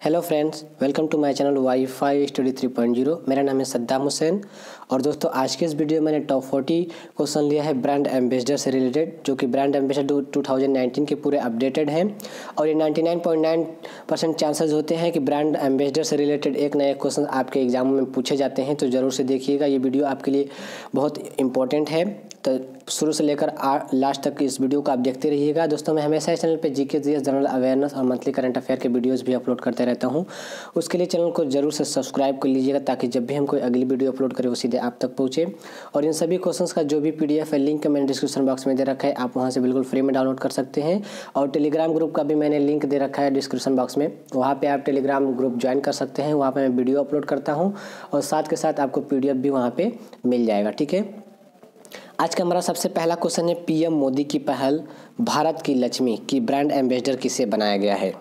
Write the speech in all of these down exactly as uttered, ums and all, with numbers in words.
Hello friends, welcome to my channel WiFi study three point zero. मेरा नाम है सद्दाम हुसैन और दोस्तों आज के इस वीडियो में मैंने टॉप फोर्टी क्वेश्चन लिया है ब्रांड एम्बेसडर से रिलेटेड, जो कि brand ambassador two thousand nineteen के पूरे अपडेटेड हैं। और ये ninety nine point nine percent chances होते हैं कि ब्रांड एम्बेसडर से रिलेटेड एक नए क्वेश्चन आपके एग्जाम में पूछे जाते हैं, तो ज़रूर से देखिएगा। ये वीडियो आपके लिए बहुत इंपॉर्टेंट है, तो शुरू से लेकर लास्ट तक इस वीडियो को आप देखते रहिएगा। दोस्तों मैं हमेशा इस चैनल पे जीके जीएस जनरल अवेयरनेस और मंथली करंट अफेयर के वीडियोस भी अपलोड करते रहता हूं। उसके लिए चैनल को जरूर से सब्सक्राइब कर लीजिएगा, ताकि जब भी हम कोई अगली वीडियो अपलोड करें वो सीधे आप तक पहुंचे। और इन सभी क्वेश्चंस का जो भी पीडीएफ है, लिंक मैंने डिस्क्रिप्शन बॉक्स में दे रखा है, आप वहाँ से बिल्कुल फ्री में डाउनलोड कर सकते हैं। और टेलीग्राम ग्रुप का भी मैंने लिंक दे रखा है डिस्क्रिप्शन बॉक्स में, वहाँ पर आप टेलीग्राम ग्रुप ज्वाइन कर सकते हैं। वहाँ पर मैं वीडियो अपलोड करता हूँ और साथ के साथ आपको पीडीएफ भी वहाँ पर मिल जाएगा। ठीक है, आज का हमारा सबसे पहला क्वेश्चन है, पीएम मोदी की पहल भारत की लक्ष्मी की ब्रांड एम्बेसडर किसे बनाया गया है।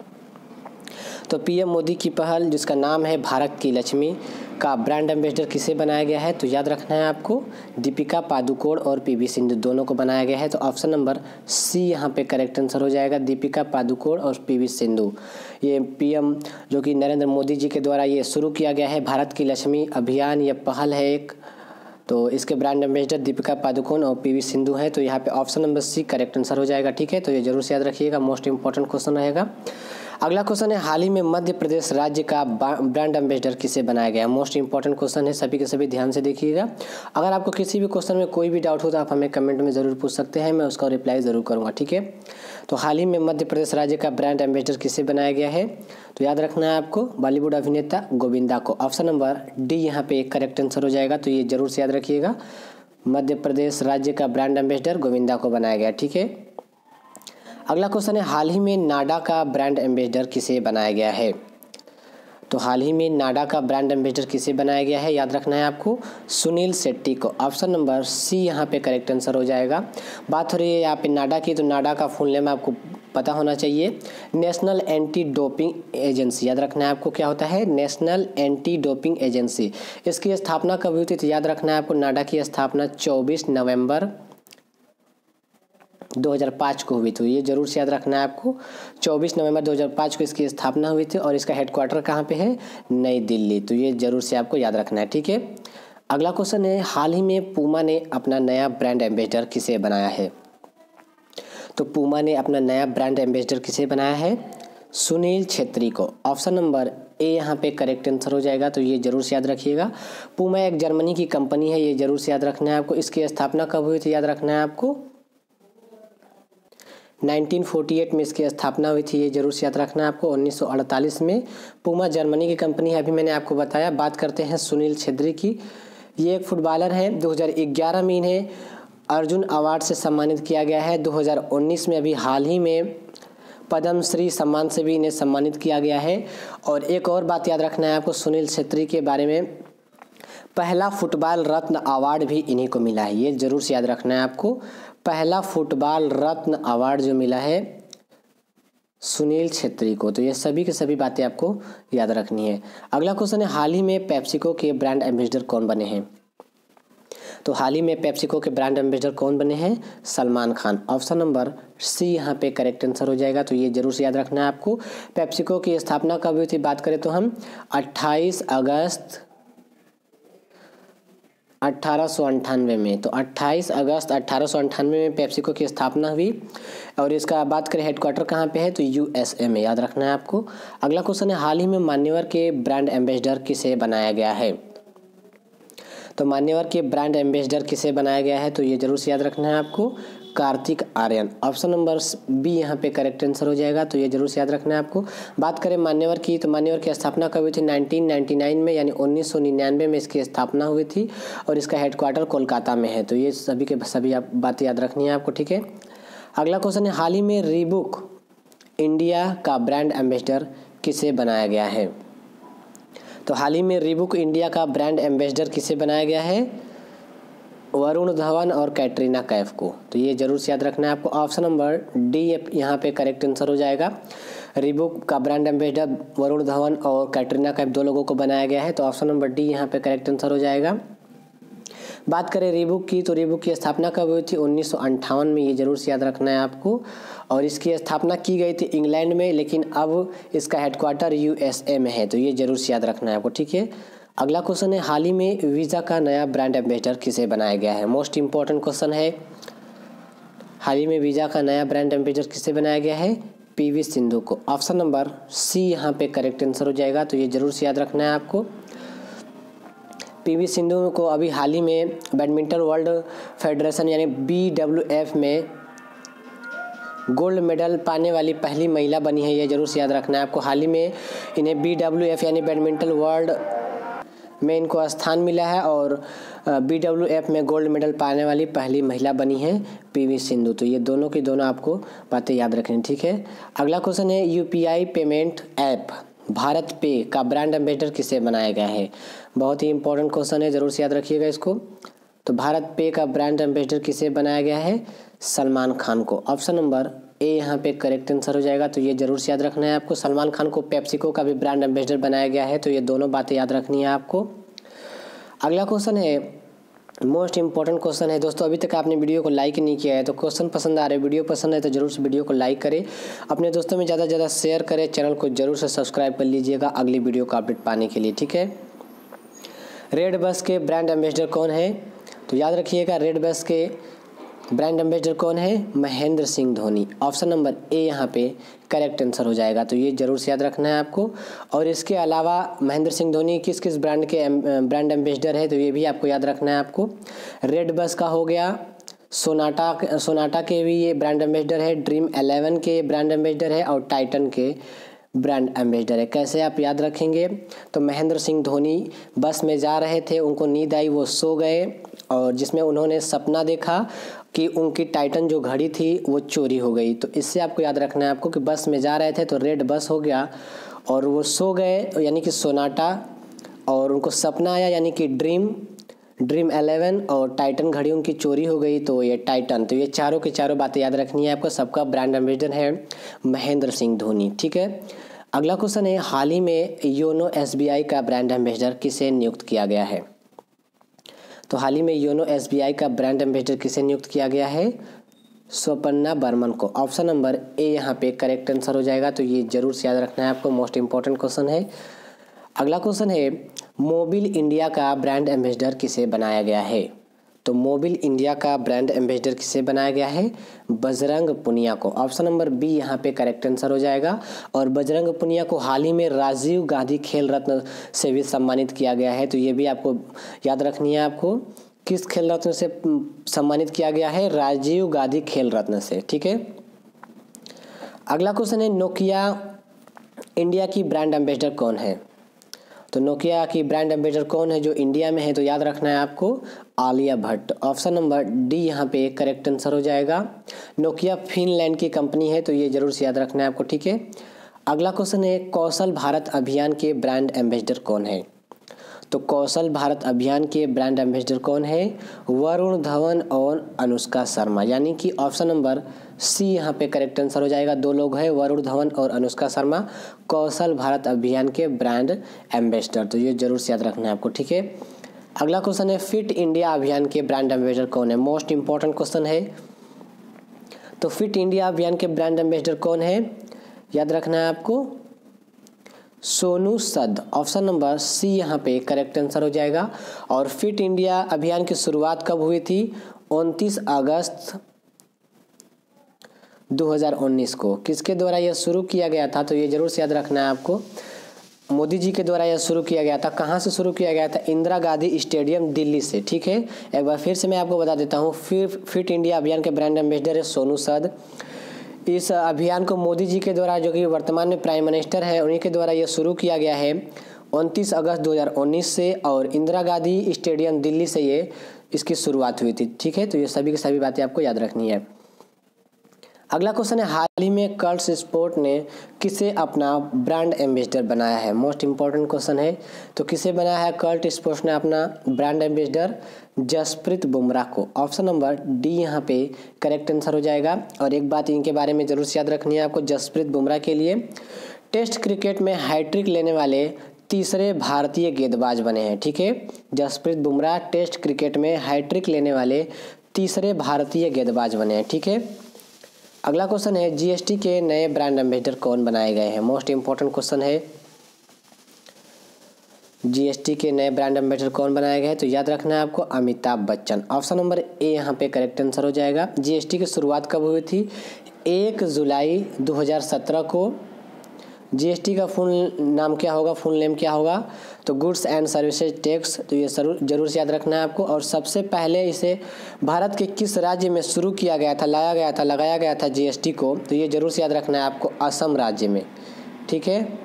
तो पीएम मोदी की पहल, जिसका नाम है भारत की लक्ष्मी, का ब्रांड एम्बेसडर किसे बनाया गया है। तो याद रखना है आपको, दीपिका पादुकोण और पीवी सिंधु दोनों को बनाया गया है। तो ऑप्शन नंबर सी यहाँ पे करेक्ट आंसर हो जाएगा, दीपिका पादुकोण और पीवी सिंधु। ये पीएम जो कि नरेंद्र मोदी जी के द्वारा ये शुरू किया गया है भारत की लक्ष्मी अभियान, यह पहल है एक। तो इसके ब्रांड एम्बेसडर दीपिका पादुकोण और पीवी सिंधु है। तो यहाँ पे option number C correct answer हो जाएगा। ठीक है, तो ये जरूर से याद रखिएगा, मोस्ट इंपॉर्टेंट क्वेश्चन रहेगा। अगला क्वेश्चन है, हाल ही में मध्य प्रदेश राज्य का ब्रांड एम्बेसडर किसे बनाया गया है। मोस्ट इंपॉर्टेंट क्वेश्चन है, सभी के सभी ध्यान से देखिएगा। अगर आपको किसी भी क्वेश्चन में कोई भी डाउट हो तो आप हमें कमेंट में ज़रूर पूछ सकते हैं, मैं उसका रिप्लाई ज़रूर करूँगा। ठीक है, तो हाल ही में मध्य प्रदेश राज्य का ब्रांड एम्बेसडर किसे बनाया गया है। तो याद रखना है आपको, बॉलीवुड अभिनेता गोविंदा को। ऑप्शन नंबर डी यहाँ पे एक करेक्ट आंसर हो जाएगा। तो ये जरूर से याद रखिएगा, मध्य प्रदेश राज्य का ब्रांड एम्बेसडर गोविंदा को बनाया गया। ठीक है, अगला क्वेश्चन है, हाल ही में नाडा का ब्रांड एम्बेसडर किसे बनाया गया है। तो हाल ही में नाडा का ब्रांड एम्बेसडर किसे बनाया गया है, याद रखना है आपको, सुनील शेट्टी को। ऑप्शन नंबर सी यहाँ पे करेक्ट आंसर हो जाएगा। बात हो रही है यहाँ पे नाडा की, तो नाडा का फुल नेम आपको पता होना चाहिए, नेशनल एंटी डोपिंग एजेंसी। याद रखना है आपको, क्या होता है, नेशनल एंटी डोपिंग एजेंसी। इसकी स्थापना कब हुई थी, तो याद रखना है आपको, नाडा की स्थापना चौबीस नवंबर दो हज़ार पाँच को हुई थी। ये जरूर से याद रखना है आपको, चौबीस नवंबर दो हज़ार पाँच को इसकी स्थापना हुई थी और इसका हेडक्वार्टर कहाँ पे है, नई दिल्ली। तो ये जरूर से आपको याद रखना है। ठीक है, अगला क्वेश्चन है, हाल ही में पूमा ने अपना नया ब्रांड एम्बेसडर किसे बनाया है। तो पूमा ने अपना नया ब्रांड एम्बेसडर किसे बनाया है, सुनील छेत्री को। ऑप्शन नंबर ए यहाँ पे करेक्ट आंसर हो जाएगा। तो ये जरूर से याद रखिएगा, पूमा एक जर्मनी की कंपनी है, ये जरूर से याद रखना है आपको। इसकी स्थापना कब हुई थी, याद रखना है आपको, नाइनटीन फोर्टी एट में इसकी स्थापना हुई थी। ये जरूर से याद रखना है आपको, उन्नीस सौ अड़तालीस में। पूमा जर्मनी की कंपनी है, अभी मैंने आपको बताया। बात करते हैं सुनील छेत्री की, ये एक फुटबॉलर है। दो हज़ार ग्यारह में इन्हें अर्जुन अवार्ड से सम्मानित किया गया है। दो हज़ार उन्नीस में अभी हाल ही में पद्मश्री सम्मान से भी इन्हें सम्मानित किया गया है। और एक और बात याद रखना है आपको सुनील छेत्री के बारे में, पहला फुटबॉल रत्न अवार्ड भी इन्हीं को मिला है। ये जरूर से याद रखना है आपको, पहला फुटबॉल रत्न अवार्ड जो मिला है सुनील छेत्री को। तो ये सभी के सभी बातें आपको याद रखनी है। अगला क्वेश्चन है, हाल ही में पेप्सिको के ब्रांड एम्बेसडर कौन बने हैं। तो हाल ही में पेप्सिको के ब्रांड एम्बेसडर कौन बने हैं, Salman Khan. Option number C यहाँ पे करेक्ट आंसर हो जाएगा। तो ये जरूर से याद रखना है आपको। पेप्सिको की स्थापना कब हुई थी, बात करें तो हम अट्ठाईस अगस्त अट्ठारह सौ अंठानवे में। तो अट्ठाईस अगस्त अट्ठारह सौ अंठानवे में पेप्सिको की स्थापना हुई। और इसका बात करें हेडक्वार्टर कहाँ पे है, तो यूएसए में। याद रखना है आपको। अगला क्वेश्चन है, हाल ही में मान्यवर के ब्रांड एम्बेसडर किसे बनाया गया है। तो मान्यवर के ब्रांड एम्बेसडर किसे बनाया गया है, तो ये जरूर से याद रखना है आपको, Kartik Aaryan. Option number B यहाँ पे करेक्ट आंसर हो जाएगा। तो ये जरूर से याद रखना है आपको। बात करें मान्यवर की, तो मान्यवर की स्थापना कब हुई थी, नाइनटीन नाइंटी नाइन में, यानी उन्नीस सौ निन्यानवे में इसकी स्थापना हुई थी। और इसका हेडक्वार्टर कोलकाता में है। तो ये सभी के सभी आप बातें याद रखनी है आपको। ठीक है, अगला क्वेश्चन है, हाल ही में रीबुक इंडिया का ब्रांड एम्बेसडर किसे बनाया गया है। तो हाल ही में रीबुक इंडिया का ब्रांड एम्बेसडर किसे बनाया गया है, वरुण धवन और कैटरीना कैफ को। तो ये जरूर से याद रखना है आपको। ऑप्शन नंबर डी यहाँ पे करेक्ट आंसर हो जाएगा। रीबुक का ब्रांड एम्बेसडर वरुण धवन और कैटरीना कैफ दो लोगों को बनाया गया है। तो ऑप्शन नंबर डी यहाँ पे करेक्ट आंसर हो जाएगा। बात करें रीबॉक की, तो रीबॉक की स्थापना कब हुई थी? उन्नीस सौ अंठावन में, ये जरूर से याद रखना है आपको। और इसकी स्थापना की गई थी इंग्लैंड में, लेकिन अब इसका हेडक्वार्टर यूएसए में है, तो ये जरूर से याद रखना है आपको, ठीक है। अगला क्वेश्चन है, हाल ही में वीज़ा का नया ब्रांड एम्बेसडर किसे बनाया गया है? मोस्ट इंपॉर्टेंट क्वेश्चन है, हाल ही में वीज़ा का नया ब्रांड एम्बेसडर किसे बनाया गया है? पीवी सिंधु को। ऑप्शन नंबर सी यहाँ पे करेक्ट आंसर हो जाएगा, तो ये जरूर से याद रखना है आपको। पीवी सिंधु को अभी हाल ही में बैडमिंटन वर्ल्ड फेडरेशन यानी बी डब्ल्यू एफ में गोल्ड मेडल पाने वाली पहली महिला बनी है, ये जरूर से याद रखना है आपको। हाल ही में इन्हें बी डब्ल्यू एफ यानी बैडमिंटन वर्ल्ड में इनको स्थान मिला है और बी डब्ल्यू एफ में गोल्ड मेडल पाने वाली पहली महिला बनी है पीवी सिंधु। तो ये दोनों की दोनों आपको बातें याद रखनी, ठीक है। अगला क्वेश्चन है, यूपीआई पेमेंट ऐप भारत पे का ब्रांड एम्बेसडर किसे बनाया गया है? बहुत ही इंपॉर्टेंट क्वेश्चन है, जरूर से याद रखिएगा इसको। तो भारत पे का ब्रांड एम्बेसडर किसे बनाया गया है? सलमान खान को। ऑप्शन नंबर ए यहाँ पे करेक्ट आंसर हो जाएगा, तो ये जरूर से याद रखना है आपको। सलमान खान को पेप्सिको का भी ब्रांड एम्बेसडर बनाया गया है, तो ये दोनों बातें याद रखनी है आपको। अगला क्वेश्चन है, मोस्ट इंपॉर्टेंट क्वेश्चन है दोस्तों। अभी तक आपने वीडियो को लाइक नहीं किया है तो क्वेश्चन पसंद आ रहे, वीडियो पसंद है तो जरूर से वीडियो को लाइक करें, अपने दोस्तों में ज़्यादा से ज़्यादा शेयर करें, चैनल को जरूर से सब्सक्राइब कर लीजिएगा अगली वीडियो का अपडेट पाने के लिए, ठीक है। रेड बस के ब्रांड एम्बेसडर कौन है? तो याद रखिएगा, रेड बस के ब्रांड एम्बेसडर कौन है? Mahendra Singh Dhoni. Option number A यहाँ पे करेक्ट आंसर हो जाएगा, तो ये जरूर से याद रखना है आपको। और इसके अलावा महेंद्र सिंह धोनी किस किस ब्रांड के ब्रांड एम्बेसडर है, तो ये भी आपको याद रखना है आपको। रेड बस का हो गया, सोनाटा सोनाटा के भी ये ब्रांड एम्बेसडर है, ड्रीम इलेवन के ब्रांड एम्बेसडर है और टाइटन के ब्रांड एम्बेसडर है। कैसे आप याद रखेंगे? तो महेंद्र सिंह धोनी बस में जा रहे थे, उनको नींद आई, वो सो गए और जिसमें उन्होंने सपना देखा कि उनकी टाइटन जो घड़ी थी वो चोरी हो गई। तो इससे आपको याद रखना है आपको कि बस में जा रहे थे तो रेड बस हो गया और वो सो गए यानी कि सोनाटा, और उनको सपना आया यानी कि ड्रीम ड्रीम इलेवन, और टाइटन घड़ी उनकी चोरी हो गई तो ये टाइटन। तो ये चारों की चारों बातें याद रखनी है आपको। सबका ब्रांड एम्बेसडर है महेंद्र सिंह धोनी, ठीक है। अगला क्वेश्चन है, हाल ही में योनो एसबीआई का ब्रांड एम्बेसडर किसे नियुक्त किया गया है? तो हाल ही में योनो एसबीआई का ब्रांड एम्बेसडर किसे नियुक्त किया गया है? स्वपन्ना बर्मन को। ऑप्शन नंबर ए यहाँ पे करेक्ट आंसर हो जाएगा, तो ये जरूर से याद रखना है आपको, मोस्ट इंपॉर्टेंट क्वेश्चन है। अगला क्वेश्चन है, मोबिल इंडिया का ब्रांड एम्बेसडर किसे बनाया गया है? तो मोबिल इंडिया का ब्रांड एम्बेसडर किसे बनाया गया है? बजरंग पुनिया को। ऑप्शन नंबर बी यहाँ पे करेक्ट आंसर हो जाएगा। और बजरंग पुनिया को हाल ही में राजीव गांधी खेल रत्न से भी सम्मानित किया गया है, तो ये भी आपको याद रखनी है आपको। किस खेल रत्न से सम्मानित किया गया है? राजीव गांधी खेल रत्न से, ठीक है। अगला क्वेश्चन है, नोकिया इंडिया की ब्रांड एम्बेसडर कौन है? तो नोकिया की ब्रांड एम्बेसडर कौन है जो इंडिया में है? तो याद रखना है आपको, Alia Bhatt. Option number D यहाँ पे करेक्ट आंसर हो जाएगा। नोकिया फिनलैंड की कंपनी है, तो ये जरूर से याद रखना है आपको, ठीक है। अगला क्वेश्चन है, कौशल भारत अभियान के ब्रांड एम्बेसडर कौन है? तो कौशल भारत अभियान के ब्रांड एम्बेसडर कौन है? वरुण धवन और अनुष्का शर्मा, यानी कि ऑप्शन नंबर सी यहाँ पे करेक्ट आंसर हो जाएगा। दो लोग हैं, वरुण धवन और अनुष्का शर्मा, कौशल भारत अभियान के ब्रांड एम्बेसडर, तो ये जरूर से याद रखना है आपको, ठीक है। अगला क्वेश्चन है, फिट इंडिया अभियान के ब्रांड एम्बेसडर कौन है? मोस्ट इंपॉर्टेंट क्वेश्चन है। तो फिट इंडिया अभियान के ब्रांड एम्बेसडर कौन है? याद रखना है आपको, सोनू सद। ऑप्शन नंबर सी यहाँ पे करेक्ट आंसर हो जाएगा। और फिट इंडिया अभियान की शुरुआत कब हुई थी? उनतीस अगस्त दो हज़ार उन्नीस को। किसके द्वारा यह शुरू किया गया था? तो ये जरूर से याद रखना है आपको, मोदी जी के द्वारा यह शुरू किया गया था। कहाँ से शुरू किया गया था? इंदिरा गांधी स्टेडियम दिल्ली से, ठीक है। एक बार फिर से मैं आपको बता देता हूँ, फिर फिट इंडिया अभियान के ब्रांड एम्बेसडर है सोनू सद। इस अभियान को मोदी जी के द्वारा, जो कि वर्तमान में प्राइम मिनिस्टर है, उन्हीं के द्वारा यह शुरू किया गया है उनतीस अगस्त दो हज़ार उन्नीस से, और इंदिरा गांधी स्टेडियम दिल्ली से ये इसकी शुरुआत हुई थी, ठीक है। तो ये सभी की सभी बातें आपको याद रखनी है। अगला क्वेश्चन है, हाल ही में कर्ल्ट स्पोर्ट ने किसे अपना ब्रांड एम्बेसडर बनाया है? मोस्ट इंपॉर्टेंट क्वेश्चन है। तो किसे बनाया है कर्ल्ट स्पोर्ट्स ने अपना ब्रांड एम्बेसडर? जसप्रीत बुमराह को। ऑप्शन नंबर डी यहाँ पे करेक्ट आंसर हो जाएगा। और एक बात इनके बारे में जरूर से याद रखनी है आपको, जसप्रीत बुमराह के लिए टेस्ट क्रिकेट में हैट्रिक लेने वाले तीसरे भारतीय गेंदबाज बने हैं। ठीक है, जसप्रीत बुमराह टेस्ट क्रिकेट में हैट्रिक लेने वाले तीसरे भारतीय गेंदबाज बने हैं। ठीक है, अगला क्वेश्चन है जीएसटी के नए ब्रांड एम्बेसडर कौन बनाए गए हैं। मोस्ट इंपॉर्टेंट क्वेश्चन है, जीएसटी के नए ब्रांड एम्बेसडर कौन बनाए गए हैं, तो याद रखना है आपको Amitabh Bachchan. Option number A यहाँ पे करेक्ट आंसर हो जाएगा। जीएसटी की शुरुआत कब हुई थी? एक जुलाई दो हज़ार सत्रह को। जीएसटी का फुल नाम क्या होगा, फुल नेम क्या होगा, तो गुड्स एंड सर्विसेज टैक्स। तो ये जरूर जरूर से याद रखना है आपको। और सबसे पहले इसे भारत के किस राज्य में शुरू किया गया था, लाया गया था, लगाया गया था जीएसटी को, तो ये जरूर से याद रखना है आपको असम राज्य में। ठीक है,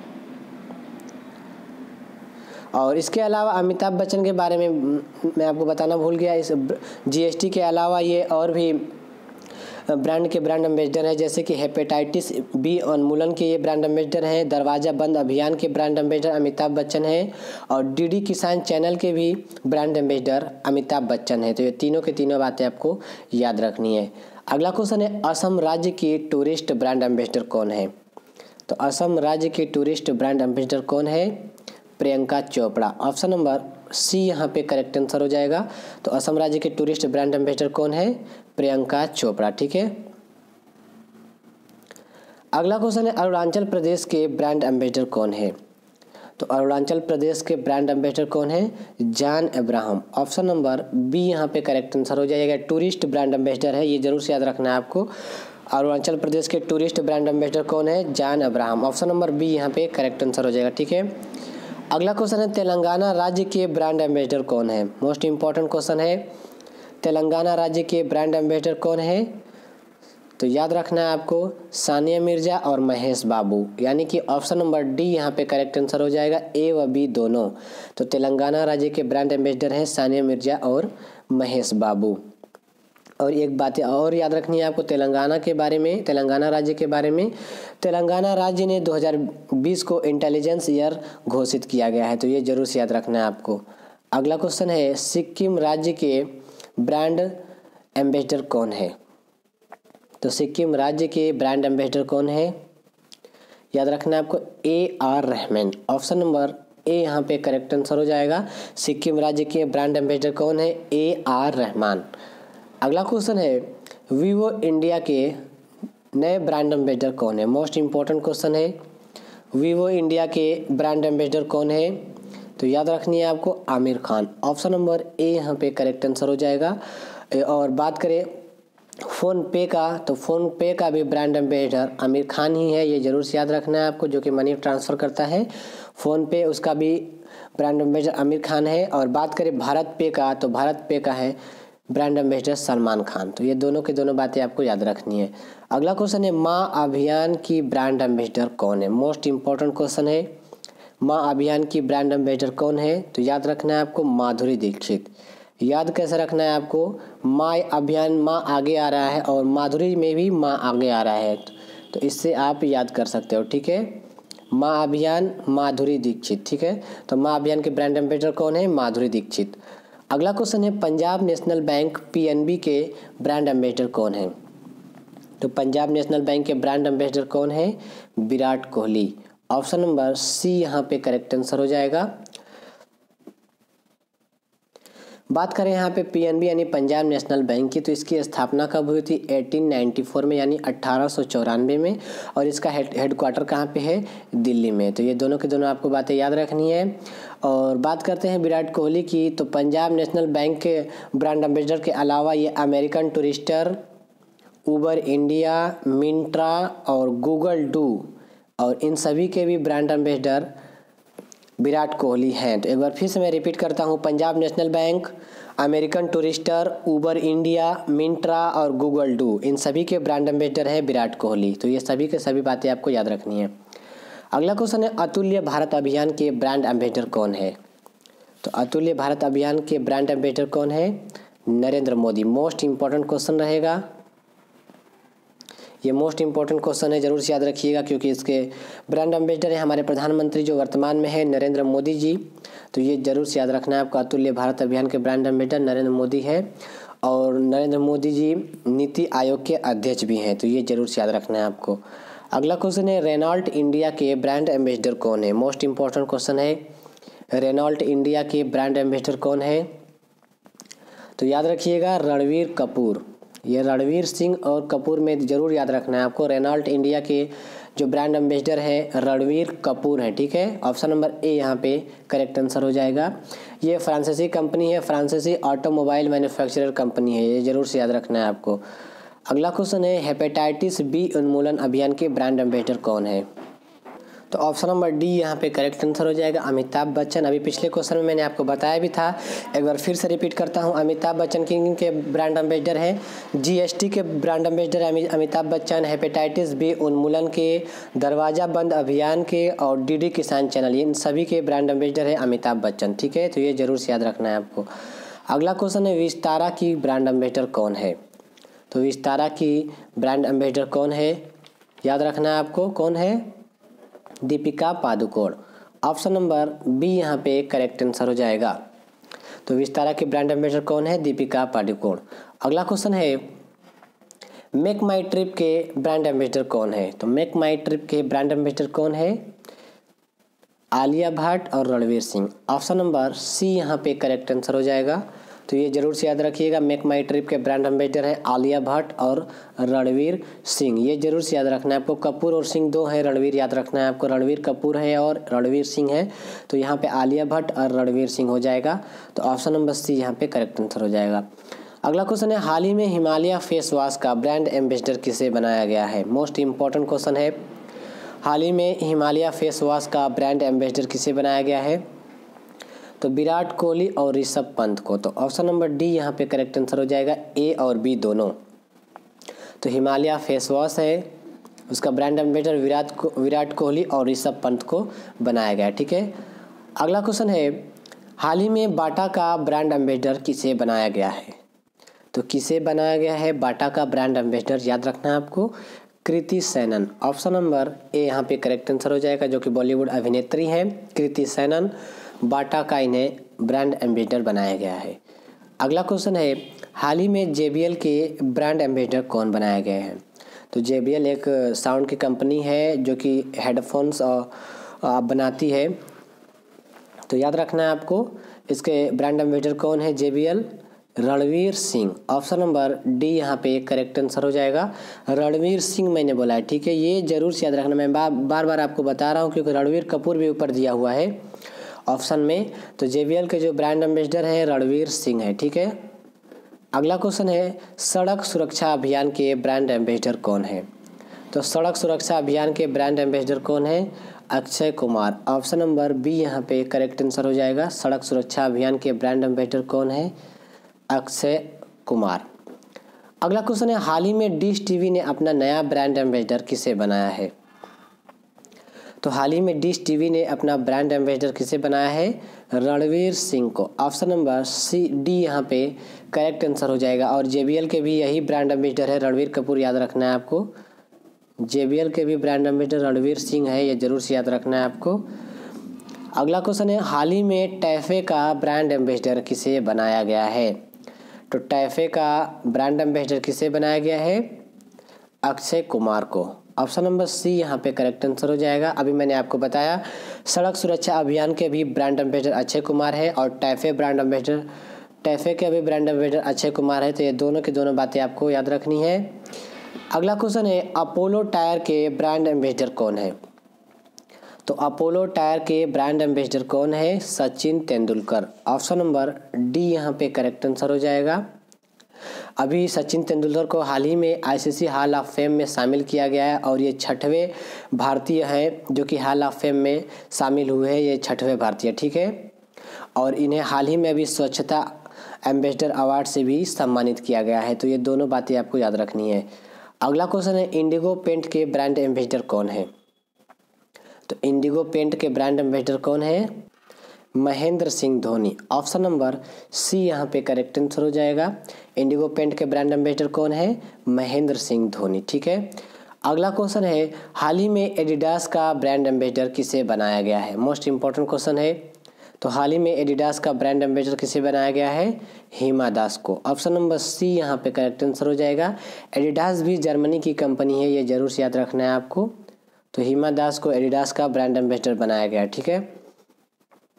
और इसके अलावा अमिताभ बच्चन के बारे में मैं आपको बताना भूल गया, इस जीएसटी के अलावा ये और भी ब्रांड के ब्रांड एम्बेसडर हैं, जैसे कि हेपेटाइटिस बी उन्मूलन के ये ब्रांड एम्बेसडर हैं, दरवाज़ा बंद अभियान के ब्रांड एम्बेसडर अमिताभ बच्चन हैं, और डीडी किसान चैनल के भी ब्रांड एम्बेसडर अमिताभ बच्चन हैं। तो ये तीनों के तीनों बातें आपको याद रखनी है। अगला क्वेश्चन है असम राज्य की टूरिस्ट ब्रांड एम्बेसडर कौन है। तो असम राज्य की टूरिस्ट ब्रांड एम्बेसडर कौन है? Priyanka Chopra. Option number C यहाँ पे करेक्ट आंसर हो जाएगा। तो असम राज्य के टूरिस्ट ब्रांड एम्बेसडर कौन है? प्रियंका चोपड़ा। ठीक है, अगला क्वेश्चन है अरुणाचल प्रदेश के ब्रांड एम्बेसडर कौन है। तो अरुणाचल प्रदेश के ब्रांड एम्बेसडर कौन है? John Abraham. Option number B यहाँ पे करेक्ट आंसर हो जाएगा। टूरिस्ट ब्रांड एम्बेसडर है, ये जरूर से याद रखना है आपको। अरुणाचल प्रदेश के टूरिस्ट ब्रांड एम्बेसडर कौन है? John Abraham. Option number B यहाँ पे करेक्ट आंसर हो जाएगा। ठीक है, अगला क्वेश्चन है तेलंगाना राज्य के ब्रांड एम्बेसडर कौन है। मोस्ट इंपॉर्टेंट क्वेश्चन है, तेलंगाना राज्य के ब्रांड एम्बेसडर कौन है? तो याद रखना है आपको सानिया मिर्जा और महेश बाबू, यानी कि ऑप्शन नंबर डी यहाँ पे करेक्ट आंसर हो जाएगा, ए व बी दोनों। तो तेलंगाना राज्य के ब्रांड एम्बेसडर हैं सानिया मिर्जा और महेश बाबू। और एक बात और याद रखनी है आपको तेलंगाना के बारे में, तेलंगाना राज्य के बारे में, तेलंगाना राज्य ने दो हज़ार बीस को इंटेलिजेंस ईयर घोषित किया गया है, तो ये जरूर से याद रखना है आपको। अगला क्वेश्चन है सिक्किम राज्य के ब्रांड एम्बेसडर कौन है। तो सिक्किम राज्य के ब्रांड एम्बेसडर कौन है? याद रखना है आपको A R Rahman. Option number A यहाँ पे करेक्ट आंसर हो जाएगा। सिक्किम राज्य के ब्रांड एम्बेसडर कौन है? A R Rahman. अगला क्वेश्चन है वीवो इंडिया के नए ब्रांड एम्बेसडर कौन है। मोस्ट इंपॉर्टेंट क्वेश्चन है, वीवो इंडिया के ब्रांड एम्बेसडर कौन है? तो याद रखनी है आपको Aamir Khan. Option number A यहाँ पे करेक्ट आंसर हो जाएगा। और बात करें फ़ोन पे का, तो फ़ोन पे का भी ब्रांड एम्बेसडर आमिर खान ही है, ये जरूर से याद रखना है आपको, जो कि मनी ट्रांसफ़र करता है फ़ोन पे, उसका भी ब्रांड एम्बेसडर आमिर खान है। और बात करें भारत पे का, तो भारत पे का है ब्रांड एम्बेसडर सलमान खान। तो ये दोनों की दोनों बातें आपको याद रखनी है। अगला क्वेश्चन है माँ अभियान की ब्रांड एम्बेसडर कौन है। मोस्ट इंपॉर्टेंट क्वेश्चन है, माँ अभियान की ब्रांड एम्बेसडर कौन है? तो याद रखना है आपको माधुरी दीक्षित। याद कैसे रखना है आपको, माँ अभियान माँ आगे आ रहा है और माधुरी में भी माँ आगे आ रहा है, तो इससे आप याद कर सकते हो। ठीक है, माँ अभियान माधुरी दीक्षित। ठीक है, तो माँ अभियान के ब्रांड एम्बेसडर कौन है? माधुरी दीक्षित। अगला क्वेश्चन है पंजाब नेशनल बैंक पीएनबी के ब्रांड एम्बेसडर कौन है। तो पंजाब नेशनल बैंक के ब्रांड एम्बेसडर कौन है? Virat Kohli. Option number C यहाँ पे करेक्ट आंसर हो जाएगा। बात करें यहाँ पे पीएनबी यानी पंजाब नेशनल बैंक की, तो इसकी स्थापना कब हुई थी? अठारह सौ चौरानवे में, यानी अठारह सौ चौरानवे में। और इसका हेड हेडक्वार्टर कहाँ पे है? दिल्ली में। तो ये दोनों के दोनों आपको बातें याद रखनी है। और बात करते हैं विराट कोहली की, तो पंजाब नेशनल बैंक के ब्रांड एम्बेसडर के अलावा ये American Tourister, Uber India, Myntra और गूगल डू, और इन सभी के भी ब्रांड एम्बेसडर विराट कोहली हैं। तो एक बार फिर से मैं रिपीट करता हूँ, Punjab National Bank, American Tourister, Uber India, Myntra और गूगल डू, इन सभी के ब्रांड एम्बेसडर हैं विराट कोहली। तो ये सभी के सभी बातें आपको याद रखनी है। अगला क्वेश्चन है अतुल्य भारत अभियान के ब्रांड एम्बेसडर कौन है। तो अतुल्य भारत अभियान के ब्रांड एम्बेसडर कौन है? Narendra Modi. Most important question रहेगा, ये मोस्ट इंपॉर्टेंट क्वेश्चन है, जरूर से याद रखिएगा, क्योंकि इसके ब्रांड एम्बेसडर हैं हमारे प्रधानमंत्री जो वर्तमान में है नरेंद्र मोदी जी। तो ये जरूर से याद रखना है आपको, अतुल्य भारत अभियान के ब्रांड एम्बेसडर नरेंद्र मोदी है। और नरेंद्र मोदी जी नीति आयोग के अध्यक्ष भी हैं, तो ये जरूर से याद रखना है आपको। अगला क्वेश्चन है रेनॉल्ट इंडिया के ब्रांड एम्बेसडर कौन है। मोस्ट इंपॉर्टेंट क्वेश्चन है, रेनॉल्ट इंडिया के ब्रांड एम्बेसडर कौन है? तो याद रखिएगा रणवीर कपूर। ये रणवीर सिंह और कपूर में ज़रूर याद रखना है आपको। रेनॉल्ट इंडिया के जो ब्रांड एम्बेसडर है रणवीर कपूर है, ठीक है। ऑप्शन नंबर ए यहाँ पे करेक्ट आंसर हो जाएगा। ये फ्रांसीसी कंपनी है, फ्रांसीसी ऑटोमोबाइल मैन्युफैक्चरर कंपनी है, ये ज़रूर से याद रखना है आपको। अगला क्वेश्चन है हेपेटाइटिस बी उन्मूलन अभियान के ब्रांड एम्बेसडर कौन है? तो ऑप्शन नंबर डी यहाँ पे करेक्ट आंसर हो जाएगा अमिताभ बच्चन। अभी पिछले क्वेश्चन में मैंने आपको बताया भी था, एक बार फिर से रिपीट करता हूँ। अमिताभ बच्चन किंग के ब्रांड एम्बेसडर हैं, जीएसटी के ब्रांड एम्बेसडर है अमिताभ बच्चन, हेपेटाइटिस बी उन्मूलन के, दरवाज़ा बंद अभियान के और डीडी किसान चैनल, इन सभी के ब्रांड एम्बेसडर है अमिताभ बच्चन, ठीक है। तो ये जरूर से याद रखना है आपको। अगला क्वेश्चन है विस्तारा की ब्रांड एम्बेसडर कौन है? तो विस्तारा की ब्रांड एम्बेसडर कौन है? याद रखना है आपको, कौन है? Deepika Padukone. Option number B यहाँ पे करेक्ट आंसर हो जाएगा। तो विस्तारा के ब्रांड एम्बेसडर कौन है? दीपिका पादुकोण। अगला क्वेश्चन है मेक माई ट्रिप के ब्रांड एम्बेसडर कौन है? तो मेक माई ट्रिप के ब्रांड एम्बेसडर कौन है? आलिया भट्ट और Ranveer Singh. Option number C यहाँ पे करेक्ट आंसर हो जाएगा। तो ये जरूर से याद रखिएगा, मेक माई ट्रिप के ब्रांड एम्बेसडर है आलिया भट्ट और रणवीर सिंह, ये जरूर से याद रखना है आपको। कपूर और सिंह दो है, रणवीर याद रखना है आपको। रणवीर कपूर है और रणवीर सिंह है, तो यहाँ पे आलिया भट्ट और रणवीर सिंह हो जाएगा। तो ऑप्शन नंबर सी यहाँ पे करेक्ट आंसर हो जाएगा। अगला क्वेश्चन है हाल ही में हिमालय फेस वॉश का ब्रांड एम्बेसडर किसे बनाया गया है? मोस्ट इंपॉर्टेंट क्वेश्चन है। हाल ही में हिमालय फेस वॉश का ब्रांड एम्बेसडर किसे बनाया गया है? तो विराट कोहली और ऋषभ पंत को। तो ऑप्शन नंबर डी यहाँ पे करेक्ट आंसर हो जाएगा, ए और बी दोनों। तो हिमालय फेस वॉश है, उसका ब्रांड एम्बेसडर विराट को विराट कोहली और ऋषभ पंत को बनाया गया, ठीक है। अगला क्वेश्चन है हाल ही में बाटा का ब्रांड एम्बेसडर किसे बनाया गया है? तो किसे बनाया गया है बाटा का ब्रांड एम्बेसडर? याद रखना है आपको, Kriti Sanon. Option number A यहाँ पे करेक्ट आंसर हो जाएगा, जो कि बॉलीवुड अभिनेत्री है कृति सैनन, बाटा का इन्हें ब्रांड एम्बेसडर बनाया गया है। अगला क्वेश्चन है हाल ही में जे बी एल के ब्रांड एम्बेसडर कौन बनाया गया है? तो जे बी एल एक साउंड की कंपनी है जो कि हेडफोन्स बनाती है, तो याद रखना है आपको, इसके ब्रांड एम्बेसडर कौन है? J B L Ranveer Singh. Option number D यहाँ पे करेक्ट आंसर हो जाएगा, रणवीर सिंह मैंने बोला है, ठीक है। ये जरूर से याद रखना, मैं बार बार बार आपको बता रहा हूँ क्योंकि रणवीर कपूर भी ऊपर दिया हुआ है ऑप्शन में। तो जे बी एल के जो ब्रांड एम्बेसडर है रणवीर सिंह है, ठीक है। अगला क्वेश्चन है सड़क सुरक्षा अभियान के ब्रांड एम्बेसडर कौन है? तो सड़क सुरक्षा अभियान के ब्रांड एम्बेसडर कौन है? Akshay Kumar. Option number B यहाँ पे करेक्ट आंसर हो जाएगा, सड़क सुरक्षा अभियान के ब्रांड एम्बेसडर कौन है? अक्षय कुमार। अगला क्वेश्चन है हाल ही में डिश टीवी ने अपना नया ब्रांड एम्बेसडर किसे बनाया है? तो हाल ही में डिश टीवी ने अपना ब्रांड एम्बेसडर किसे बनाया है? रणवीर सिंह को। ऑप्शन नंबर सी डी यहाँ पे करेक्ट आंसर हो जाएगा। और जे बी एल के भी यही ब्रांड एम्बेसडर है रणवीर कपूर, याद रखना है आपको। जे बी एल के भी ब्रांड एम्बेसडर रणवीर सिंह है, ये जरूर से याद रखना है आपको। अगला क्वेश्चन है हाल ही में टैफे का ब्रांड एम्बेसडर किसे बनाया गया है? तो टैफे का ब्रांड एम्बेसडर किसे बनाया गया है? अक्षय कुमार को। ऑप्शन नंबर सी यहाँ पे करेक्ट आंसर हो जाएगा। अभी मैंने आपको बताया सड़क सुरक्षा अभियान के भी ब्रांड एम्बेसडर अक्षय कुमार है और टैफे ब्रांड एम्बेसडर टैफे के भी ब्रांड एम्बेसडर अक्षय कुमार है, तो ये दोनों की दोनों बातें आपको याद रखनी है। अगला क्वेश्चन है अपोलो टायर के ब्रांड एम्बेसडर कौन है? तो अपोलो टायर के ब्रांड एम्बेसडर कौन है? Sachin Tendulkar. Option number D यहाँ पे करेक्ट आंसर हो जाएगा। अभी सचिन तेंदुलकर को हाल ही में I C C hall of fame में शामिल किया गया है और ये छठवें भारतीय हैं जो कि हॉल ऑफ फेम में शामिल हुए हैं, ये छठवें भारतीय, ठीक है। और इन्हें हाल ही में अभी स्वच्छता एम्बेसडर अवार्ड से भी सम्मानित किया गया है, तो ये दोनों बातें आपको याद रखनी है। अगला क्वेश्चन है इंडिगो पेंट के ब्रांड एम्बेसडर कौन है? तो इंडिगो पेंट के ब्रांड एम्बेसडर कौन है? Mahendra Singh Dhoni. Option number C यहाँ पे करेक्ट आंसर हो जाएगा। इंडिगो पेंट के ब्रांड एम्बेसडर कौन है? महेंद्र सिंह धोनी, ठीक है। अगला क्वेश्चन है हाल ही में एडिडास का ब्रांड एम्बेसडर किसे बनाया गया है? मोस्ट इंपॉर्टेंट क्वेश्चन है। तो हाल ही में एडिडास का ब्रांड एम्बेसडर किसे बनाया गया है? हिमा दास को। ऑप्शन नंबर सी यहाँ पे करेक्ट आंसर हो जाएगा। एडिडास भी जर्मनी की कंपनी है, ये जरूर से याद रखना है आपको। तो हिमा दास को एडिडास का ब्रांड एम्बेसडर बनाया गया है, ठीक है।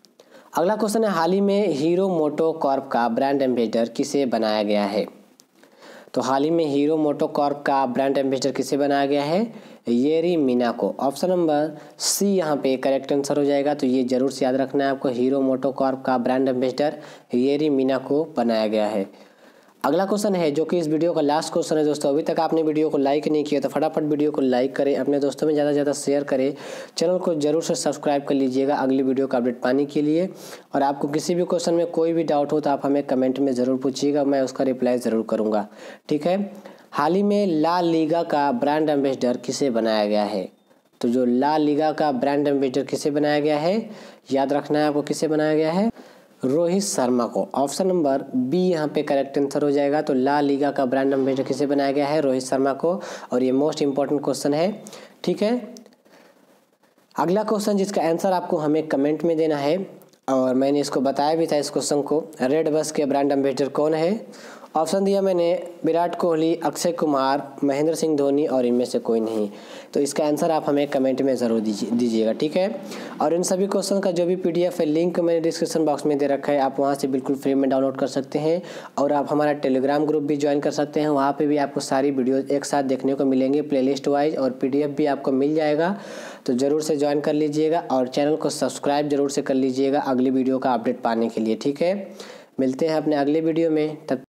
अगला क्वेश्चन है, हाल ही में हीरो मोटो कॉर्प का ब्रांड एम्बेसडर किसे बनाया गया है? तो हाल ही में हीरो मोटो कॉर्प का ब्रांड एम्बेसडर किसे बनाया गया है? येरी मीना को। ऑप्शन नंबर सी यहाँ पे करेक्ट आंसर हो जाएगा। तो ये जरूर से याद रखना है आपको, हीरो मोटो कॉर्प का ब्रांड एम्बेसडर येरी मीना को बनाया गया है। अगला क्वेश्चन है जो कि इस वीडियो का लास्ट क्वेश्चन है दोस्तों। अभी तक आपने वीडियो को लाइक नहीं किया तो फटाफट वीडियो को लाइक करें, अपने दोस्तों में ज़्यादा से ज़्यादा शेयर करें, चैनल को जरूर से सब्सक्राइब कर लीजिएगा अगली वीडियो का अपडेट पाने के लिए। और आपको किसी भी क्वेश्चन में कोई भी डाउट हो तो आप हमें कमेंट में ज़रूर पूछिएगा, मैं उसका रिप्लाई ज़रूर करूँगा, ठीक है। हाल ही में ला लीगा का ब्रांड एम्बेसडर किसे बनाया गया है? तो जो ला लीगा का ब्रांड एम्बेसडर किसे बनाया गया है, याद रखना है आपको, किसे बनाया गया है? रोहित शर्मा को। ऑप्शन नंबर बी यहाँ पे करेक्ट आंसर हो जाएगा। तो ला लीगा का ब्रांड एम्बेसडर किसे बनाया गया है? रोहित शर्मा को। और ये मोस्ट इंपॉर्टेंट क्वेश्चन है, ठीक है। अगला क्वेश्चन जिसका आंसर आपको हमें कमेंट में देना है, और मैंने इसको बताया भी था इस क्वेश्चन को, रेड बस के ब्रांड एम्बेसडर कौन है? ऑप्शन दिया मैंने विराट कोहली, अक्षय कुमार, महेंद्र सिंह धोनी और इनमें से कोई नहीं। तो इसका आंसर आप हमें कमेंट में ज़रूर दीजिए दीजिएगा ठीक है। और इन सभी क्वेश्चन का जो भी पीडीएफ है लिंक मैंने डिस्क्रिप्शन बॉक्स में दे रखा है, आप वहां से बिल्कुल फ्री में डाउनलोड कर सकते हैं। और आप हमारा टेलीग्राम ग्रुप भी ज्वाइन कर सकते हैं, वहाँ पर भी आपको सारी वीडियो एक साथ देखने को मिलेंगे प्लेलिस्ट वाइज, और पीडीएफ भी आपको मिल जाएगा। तो ज़रूर से ज्वाइन कर लीजिएगा और चैनल को सब्सक्राइब जरूर से कर लीजिएगा अगली वीडियो का अपडेट पाने के लिए, ठीक है। मिलते हैं अपने अगले वीडियो में, तब